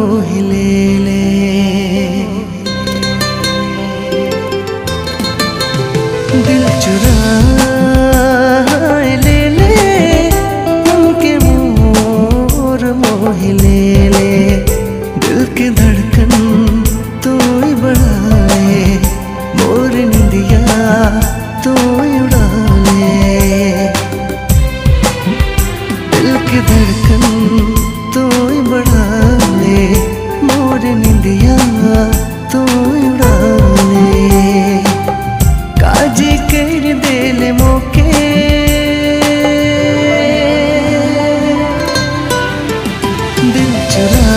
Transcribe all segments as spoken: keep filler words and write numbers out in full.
मोह ले ले। दिल चुरा ले ले उनके मोर मोह ले ले। दिल की धड़कन तू ही बढ़ाए, मोर निंदिया तू ही उड़ा ले। दिल की धड़कन तू ही बढ़ा ले, मोर निंदिया तू ही उड़ा ले। काजी कर दिल मौके दिल चुरा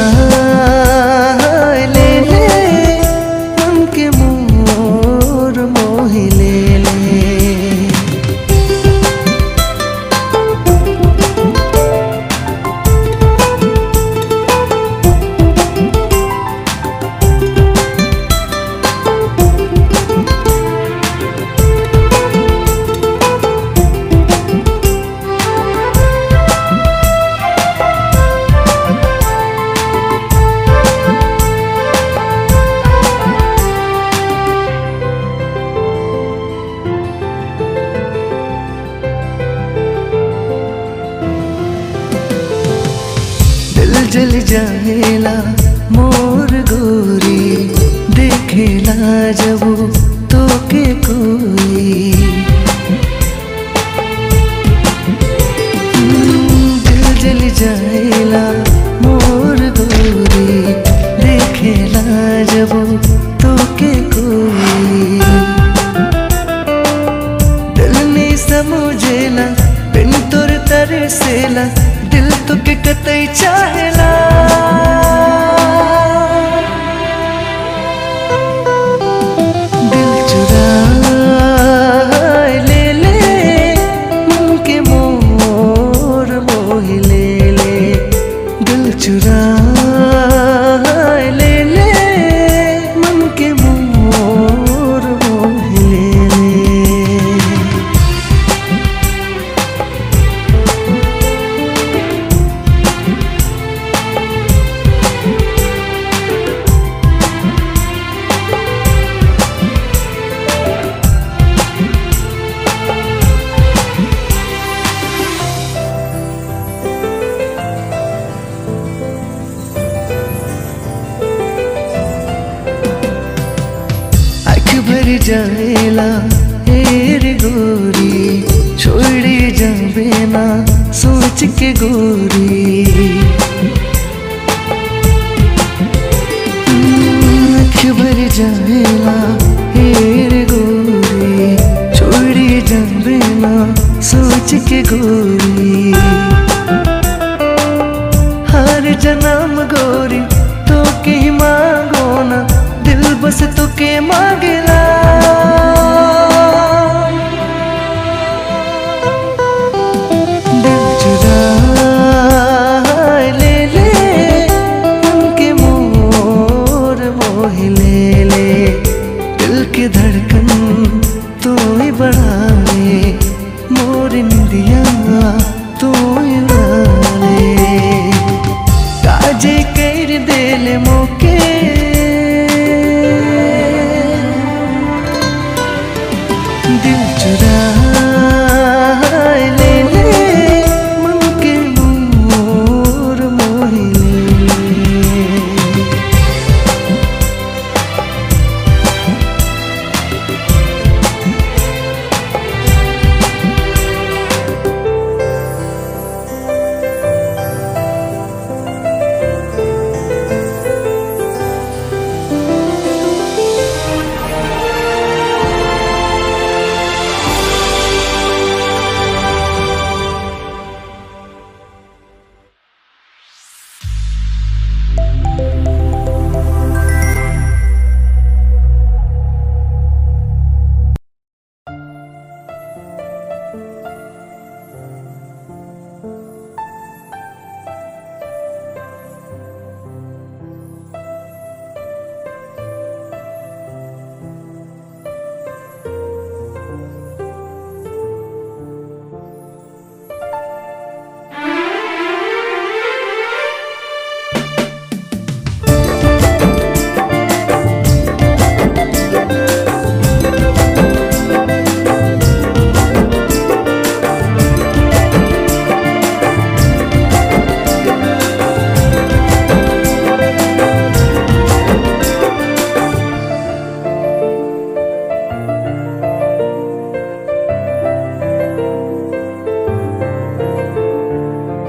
ले ले उनके मोर मोह ले ले। जल जाएला मोर गोरी, देखेला जब तो के कोई। दिल जल जाएला मोर गोरी, देखेला जब तो के कोई। दिल नहीं समझेला बिन तोर तरसेला, दिल तो के कतई चाहेला। दिल चुरा ले ले उनके मोर मोह ले ले। दिल चुरा ले ले उनके मोर मोह ले ले। भर जाएला हेर गोरी, छोड़ी जाबे ना सोच के गोरी। आँख भर जाएला हेर गोरी, छोड़ी जाबे ना सोच के गोरी। हर जन्म गोरी तो के मांगो ना, दिल बस तो के मांगेला। दिल चुरा ले ले उनके मोर मोह ले ले। दिल की धड़कन तू ही बढ़ा ले, मोर निंदिया तू ही उड़ा ले। काजे कर दिल मौके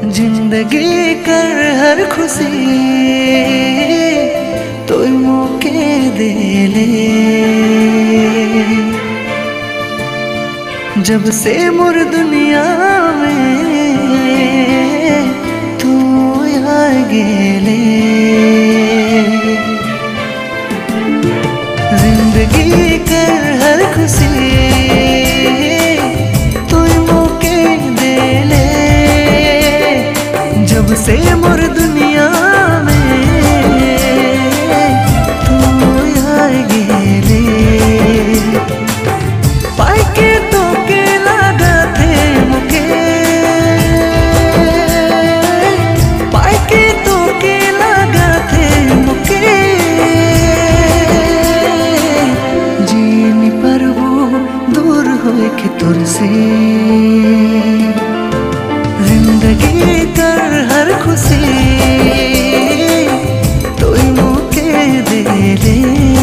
जिंदगी कर हर खुशी तो मौके दे ले। जब से मोर दुनिया में तू आ गेले, जिंदगी कर हर खुशी तू मौके दे ले। जब से मोर दुनिया में तू आ गेले, पाई के तो के लगा थे मुके, पाई के तो के लगा थे मुके। जीनी पर वो दूर होए के तुर से, जिंदगी कर हर खुशी तो मौके दे ले।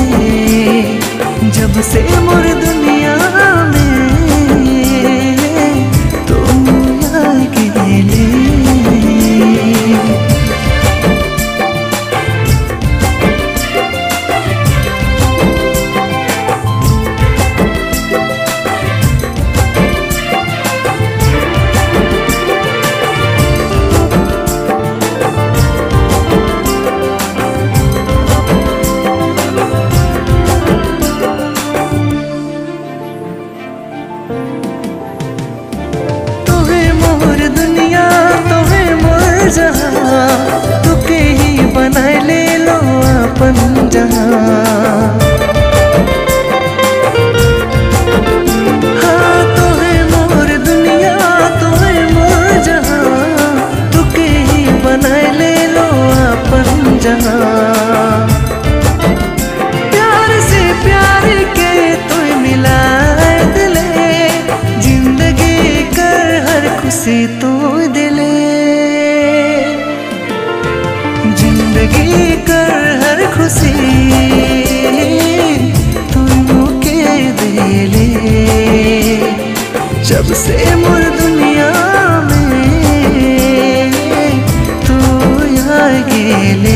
जब से मोर दुनिया में तो आ गेले। तू के ही बनाए ले लो अपन जहां। हाँ तो है मोर दुनिया, तो है मोर जहां। तू के ही बनाए ले लो अपन जहां। प्यार से प्यार के तो मिलाए दिले, जिंदगी कर हर खुशी तो दिले। जिंदगी कर हर खुशी तू मौके दे ले। जब से मोर दुनिया में तू आ गेले।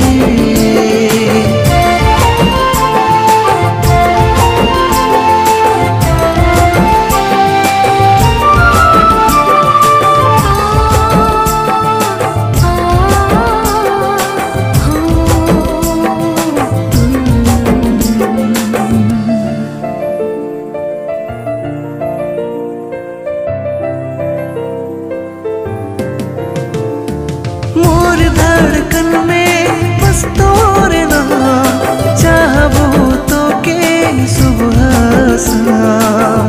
मोर धड़कन में बस तोरे नाम, चाहबो तो के सुबह शाम।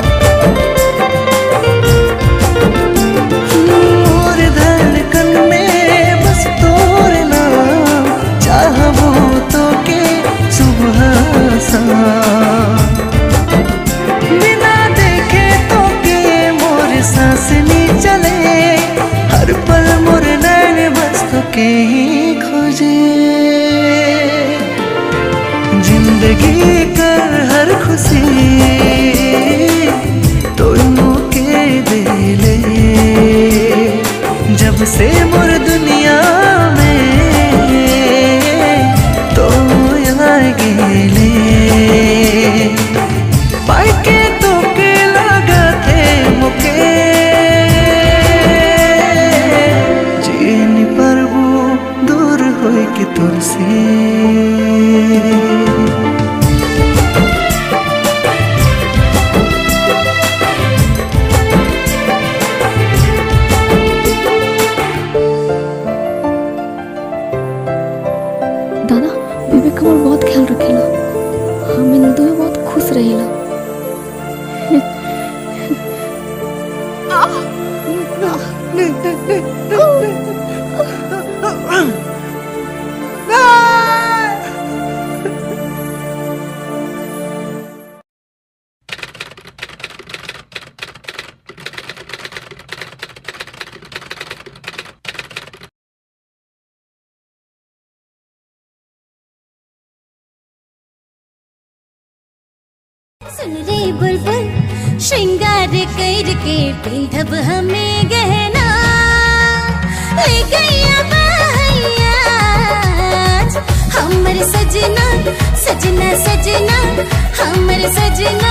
मोर धड़कन में बस तोरे नाम, चाहबो तो के सुबह शाम। बिना देखे तो के मोर सांस नहीं चले, हर पल मोर के ही खोजे। जिंदगी कर हर खुशी तो मौके दे ले। जब से मोर दुनिया में तो आ गेले, पाई के तो के लगा थे मुके। जीनी पर दूर होए के तुर से, दादा विवेक हमार बहुत ख्याल रखेला, हम इन दोनों बहुत खुश रहेला। सुन रे बुलबुल श्रृंगार कर के पिंधब हमें गहना। ले गैया बहैया हमर सजना सजना सजना हमर सजना।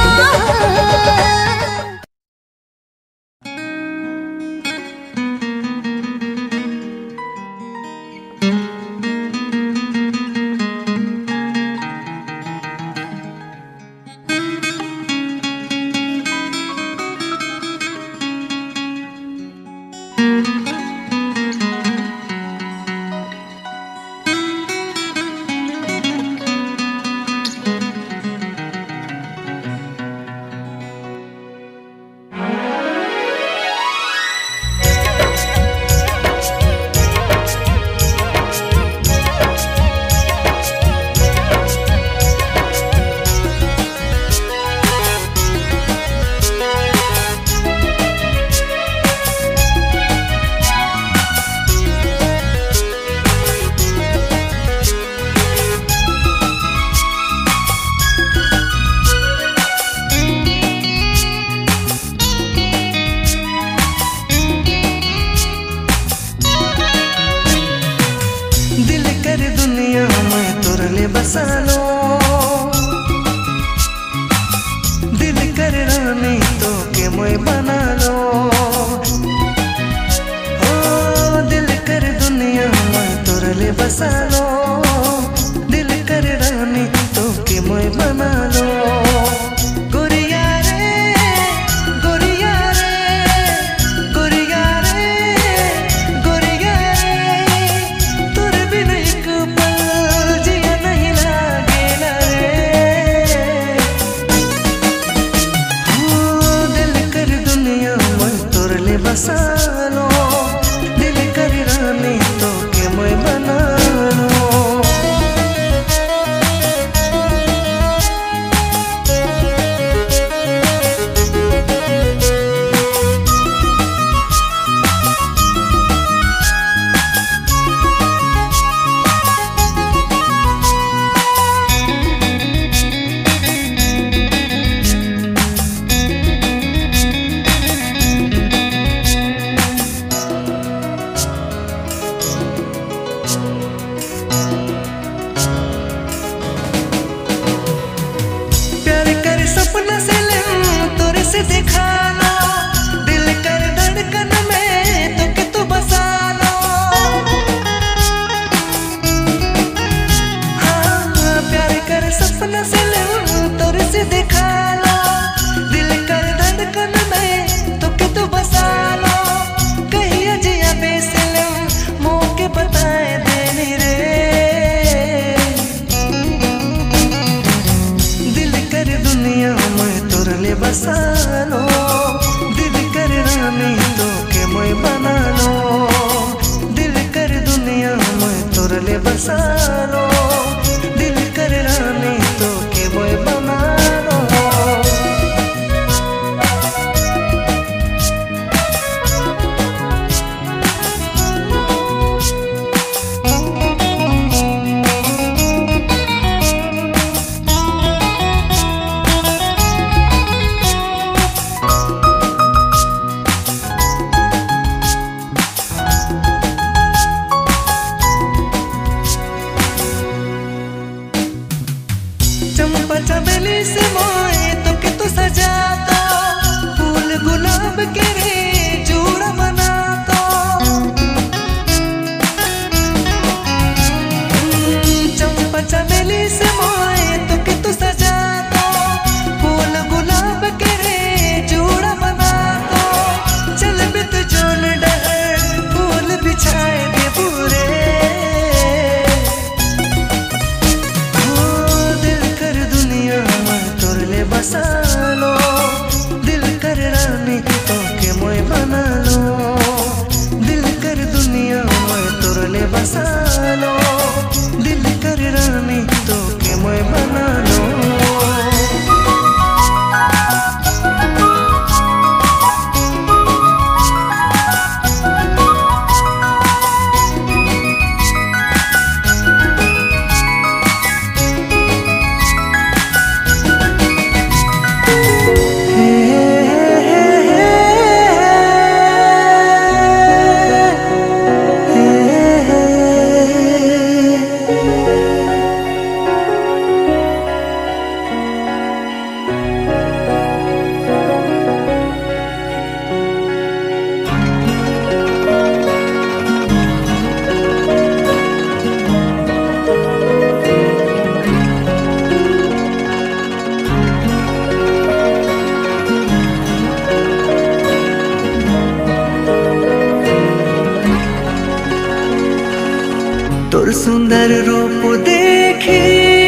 तोर सुंदर रूप देखी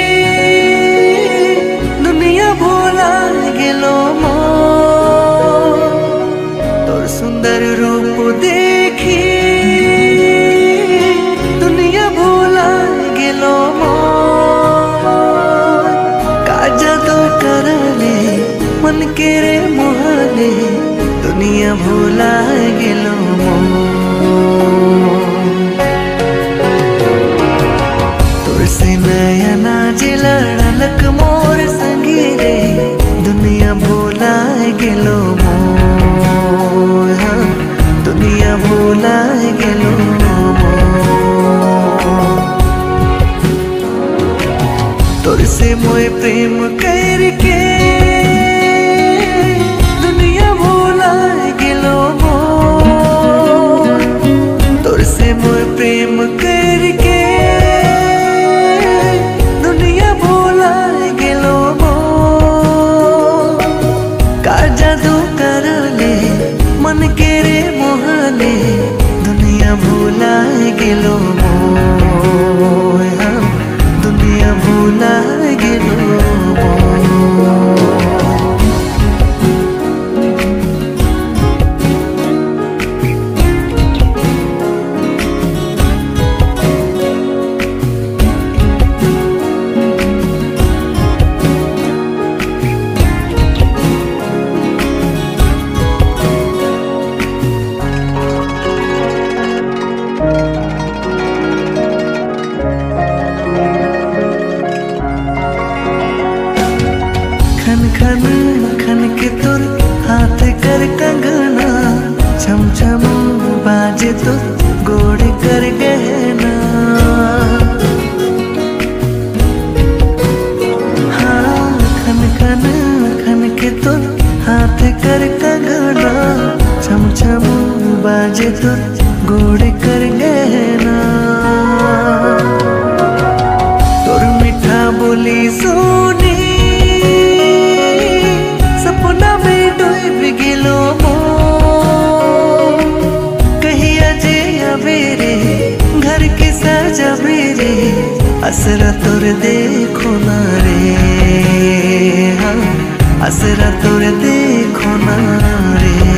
दुनिया भूला गेलो मोर। तोर सुंदर रूप देखी दुनिया भूला गेलो मोर। का जादू करले मन के रे मोहले दुनिया भूला गेलो मोर। से नयना जिलड़लक मोर संगी रे दुनिया भूला गेलो मोर। हाँ, दुनिया भूला गेलो मोर। तोर से मोय प्रेम करके दुनिया भूला गेलो मोर। तोर से मोय प्रेम करके मन के रे मोहले दुनिया भूला गेलो मोर। हाँ, दुनिया भूला गेलो मोर। खन खन खन के तुर हाथ कर कंगना छम छम बाजे तुर गोड़ कर गहना। हाँ, खन खन खन के तुर हाथ कर कंगना छम छम बाजे तुर गोड़ कर गहना। तुर मीठा बोली सोनी सपना में डूब गेलो मोर। कहिया जे अबेरे घर के सजा बेरे असरा तोर देखो ना रे। हाँ, असरा तोर देखो ना रे।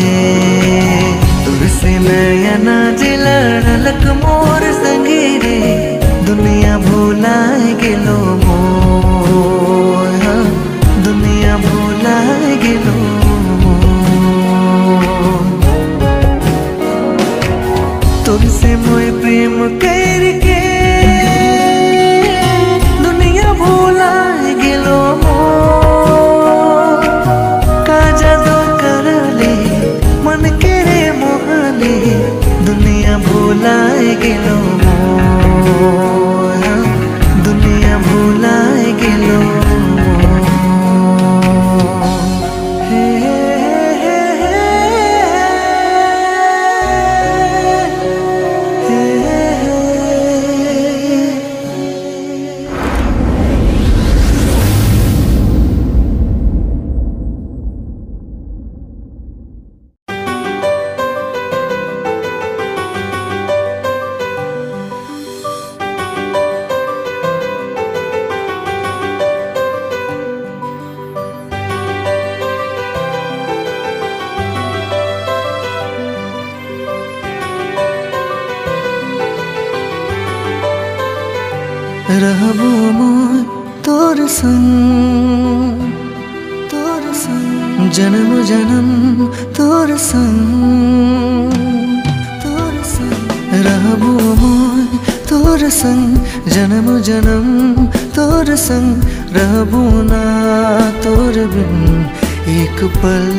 तुर से नयना जिलड़लक मोर संगी रे दुनिया भूला गेलो मोर। हाँ, दुनिया भूला गेलो मोर। तुमसे मोय प्रेम करके दुनिया भूला गेलो मोर। का जादू करले मन के रे मोहले दुनिया भूला गेलो मोर। हाँ, दुनिया भूला गेलो मोर। रहबो मोय तोर संग तोर संग जन्म जन्म तोर संग तोर संग। रहबो मोय तोर संग जन्म जन्म तोर संग। रहबो ना तोर बिन एक पल।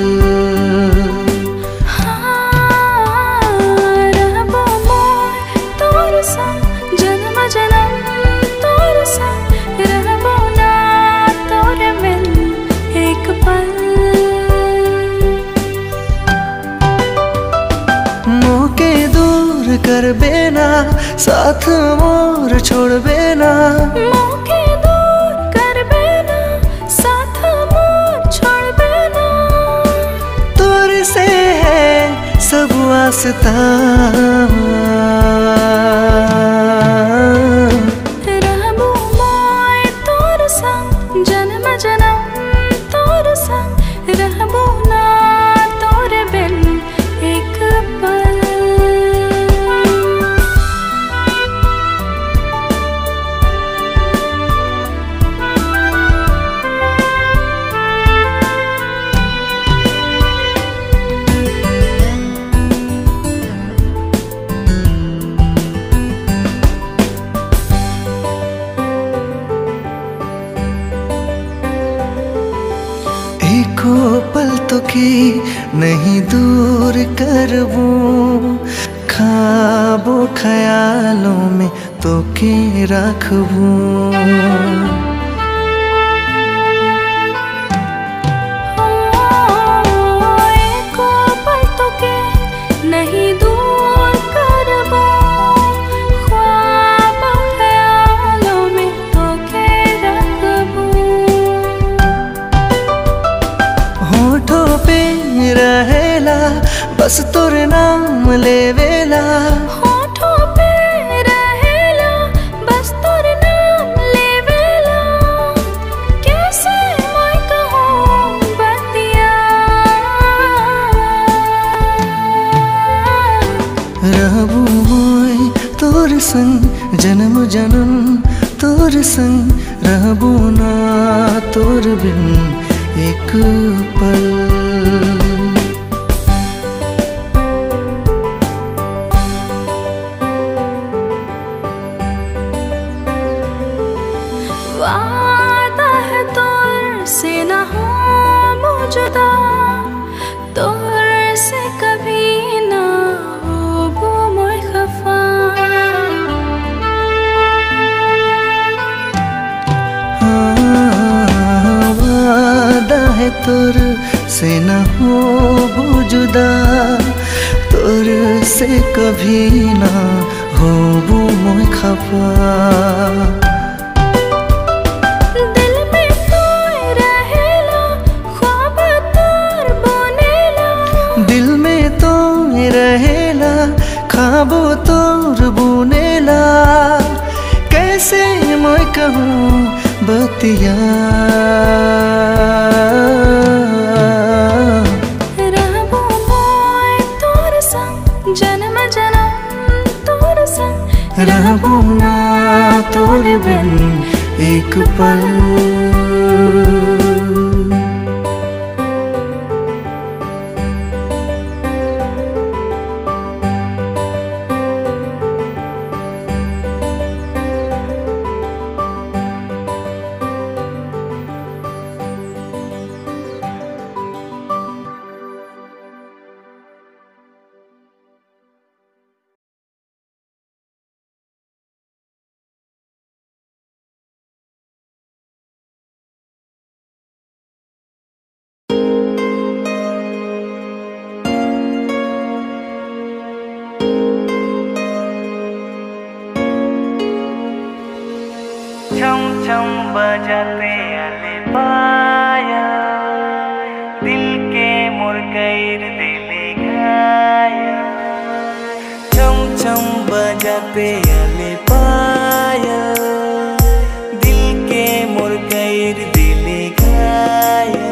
कर बेना साथ मोर छोड़ बेना। मौके दूर कर बेना साथ मोर छोड़ बेना। तोर से है सब वास्ता करबू खाबो ख्यालों में तो के रखबू। नहीं दूर करबो ख्वाब ख्यालों में तो के रखबू। होठों पे रहेला बस तोर नाम लेवेला। होठों पे रहेला बस तोर नाम लेवेला। कैसे मैं कहूँ बतिया रहबू मोय तोर संग जन्म जन्म तोर संग रहबू ना तोर बिन एक पल। वादा है तोर से न हो जुदा तोर से कभी ना हो मैं खफा। हाँ, वादा है तोर से न हो जुदा तोर से कभी ना हो मैं खफा। रहेला खाबो तोर बुनेला। कैसे मैं कहूँ बतिया रहबो मोय तोर संग जन्म जन्म तोर संग रहबो ना तोर बिन एक पल। छम छम बजाते आले पाया दिल के मुरकैर दिले घाया। छम छम बजाते आले पाया दिल के मुरकैर दिले घाया।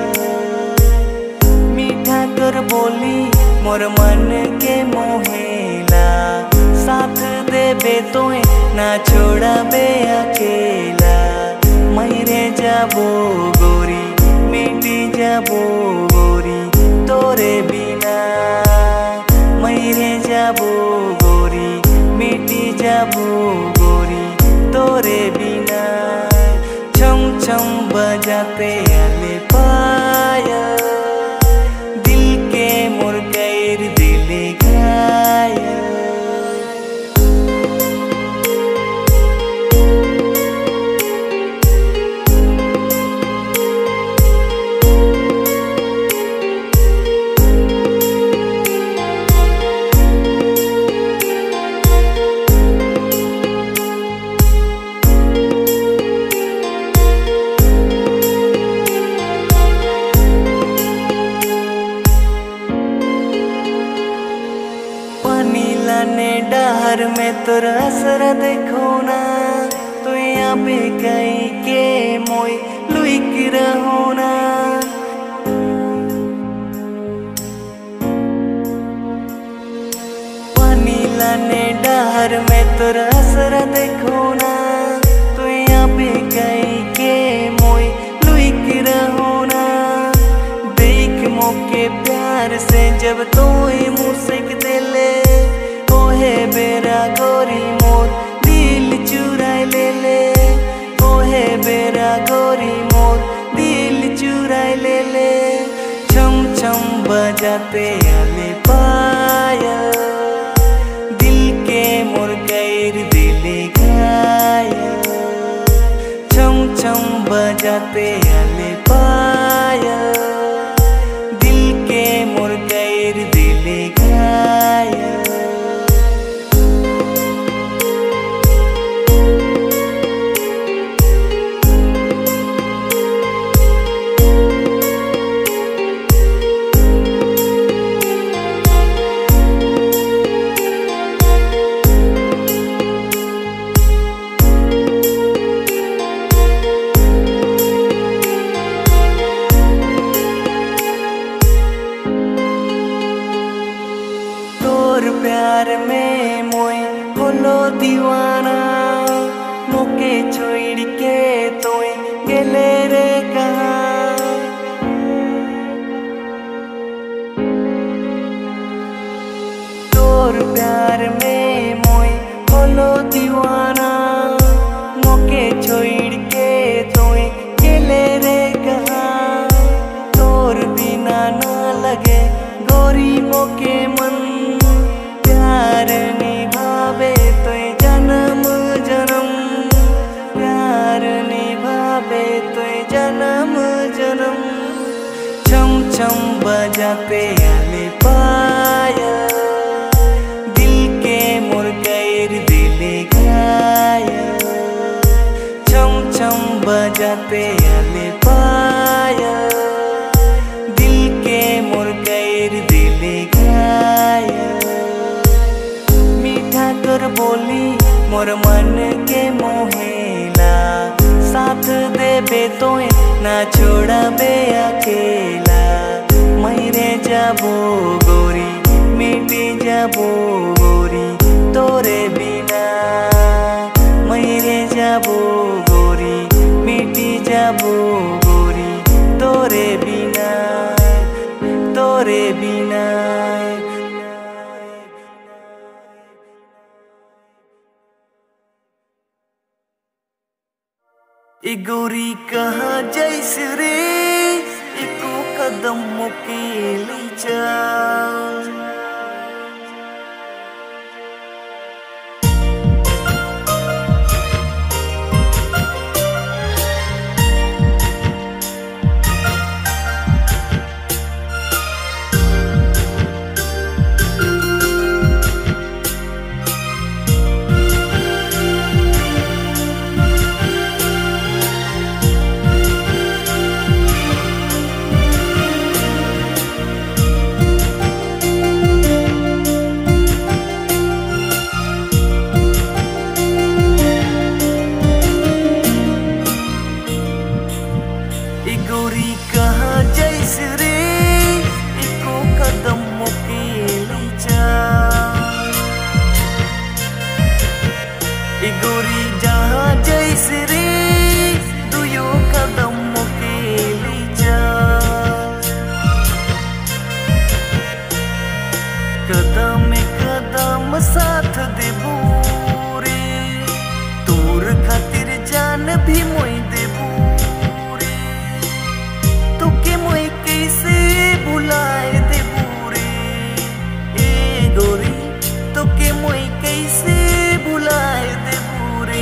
मीठा कर बोली मोर मन के मोहेला साथ देबे तोए ना छोड़ाबे अकेला। मरे जाबो गोरी मिटी जाबो गोरी तोरे बिना। मरे जाबो गोरी मिटी जाबो गोरी तोरे बिना। छम छम बजाते आले पाया दिल के मुरकैर दिले घाया। डहर में तोरा असर देखो ना तो यहाँ पे कहीं के मोई लुइक रहो ना। पानी लाने डहर में तोरा असर देखो ना तो यहाँ पे कहीं के मोई लुइक रहो ना। देख मौके प्यार से जब तो मुझसे दिले ओहे बेरा गोरी मोर दिल चुराए ले ले। ओहे बेरा गोरी मोर दिल चुराए ले ले। छम छम बजाते आले पा बजाते आले पायल दिल के मोर गैर दिले घायल प्यार में मोय होलो दीवाना मोके छोड़ के तोय गेले रे कहाँ तोर प्यार में मोय होलो दीवाना मोके छोड़ के तोय गेले रे कहाँ तोर बिना ना लगे गोरी मोके मन प्यार निभावे तो जन्म जन्म प्यार निभावे तो जन्म जन्म छम छम बजाते आले पायल दिल के मोर गैर दिले घायल छम छम बजाते आले पायल दिल के मोर गैर दिले घायल कर बोली मोर मन के मोहेला साथ देबे तोय ना छोड़ाबे अकेला मरे जाबो गोरी मिटी जाबो गोरी तोरे बिना मरे जाबो गोरी मिटी जाबो गोरी तोरे बिना तोरे बिना ए गोरी कहाँ जैसे रे एको कदम मुकेली जा गोरी कहाँ जैसे रे एको कदम मुकेली जा ए गोरी जहाँ जैसे रे दुयो कदम मुकेली जा कदम कदम साथ देबू रे तोर खातिर जान भी मोई देबू कैसे भुलाए दे पूरे ए गोरी तो के मोई कैसे भुलाए दे पूरे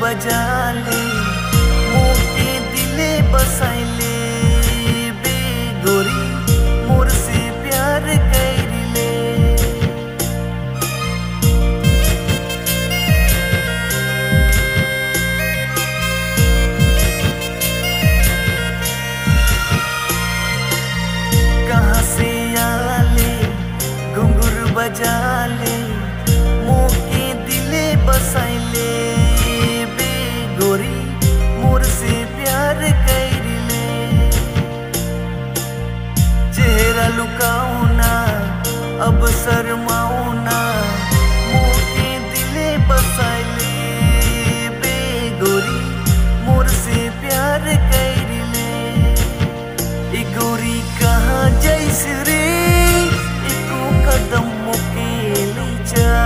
बजाले मोके दिले बसाइले बेगोरी मोर से प्यार करिले कहाँ से आले घुंघरू बजाले मोके दिले बसाइले बेगोरी मोर से प्यार करिले चेहरा लुकाऊ ना अब शर्माऊ ना मोके दिले बसाइले बेगोरी मोर से प्यार करिले ई गोरी कहाँ जैसे रे एको कदम मोके ले जा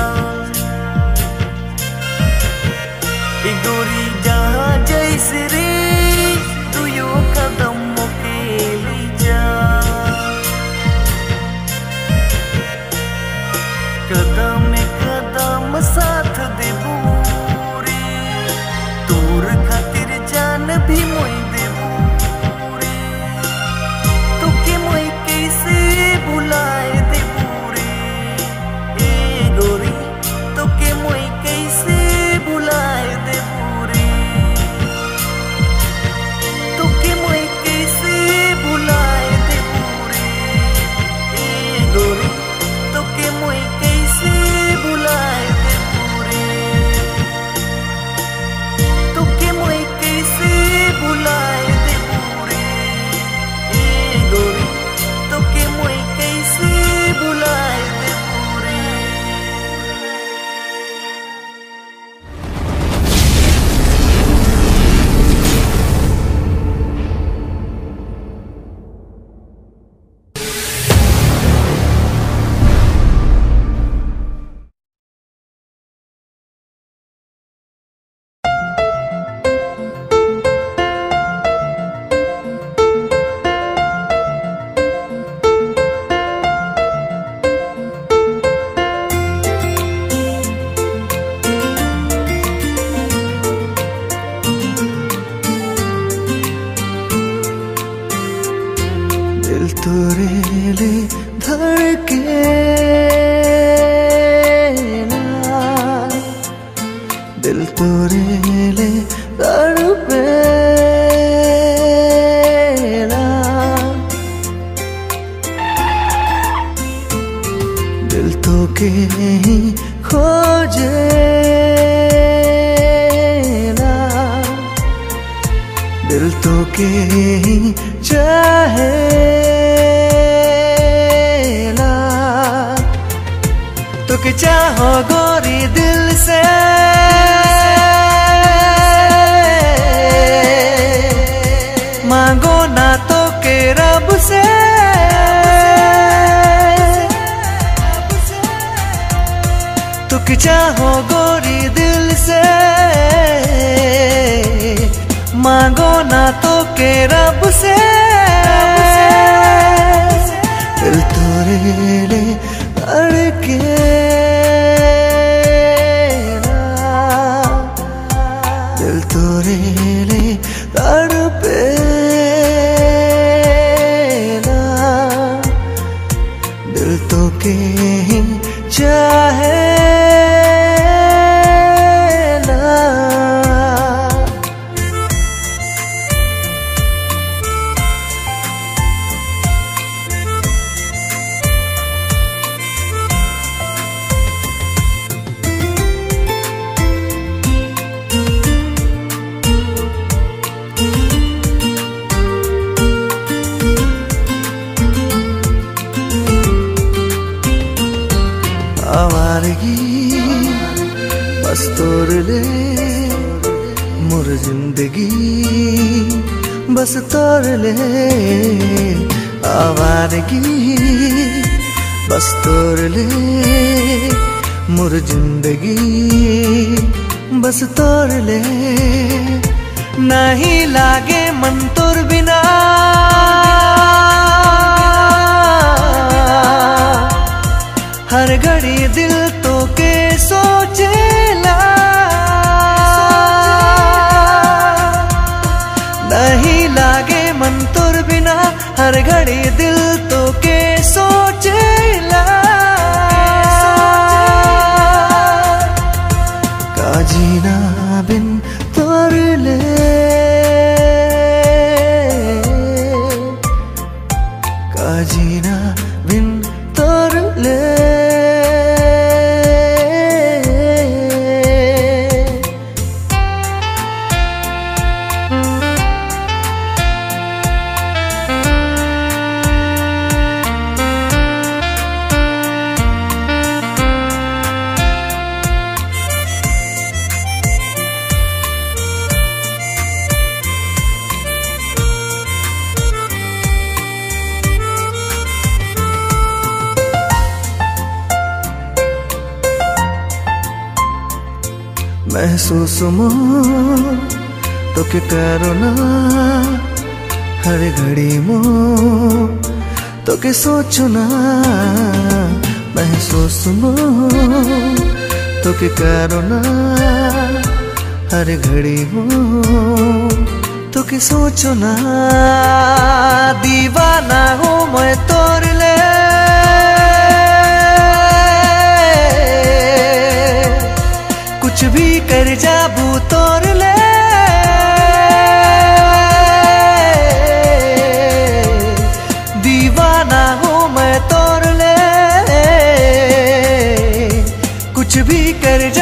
गोरी जहाँ जैसे रे तू यो कदम मोके ले जा कदम कदम साथ देबू रे तोर खातिर जान भी मोई देबू रे तोके मोई कैसे भुलाए देबू रे ए गोरी तोके मोई कैसे भुलाए देबू रे तोके मोई कैसे भुलाए देबू रे ए गोरी तोके मोई कैसे भुलाए देबू रे तोके मोई कैसे भुलाए देबू रे ए गोरी तोके मोई कैसे भुलाए देबू रे दिल तोरे ले धड़के ना दिल तोरे ले तड़पे ना दिल तो के ही खोजे ना दिल तो के ही चाहे ना तो के चाहो गोरी दिल से मांगो ना तो के रब से तो के चाहो गोरी दिल से मांगो ना तो के रब से दिल तोरे ले धड़के ना दिल तोरे ले तड़पे ना दिल तो के ही चाहे बस तोड़ ले मोर जिंदगी बस तोड़ ले आवारगी बस तोड़ ले मोर जिंदगी बस तोड़ ले नहीं लागे मन तोर बिना हर घड़ी दिल तो के सोचेला हर घड़ी दिल तो के सोचेला का जीना बिन तोर ले का जीना बिन तोर ले महसूस मो तो के करो ना हर घड़ी मो तो के सोचो ना महसूस मो तो के करो ना हर घड़ी मो तो के सोचो ना दीवाना हूँ मैं तोर ले कुछ भी कर जाबू तोर ले दीवाना हूँ मैं तोर ले कुछ भी कर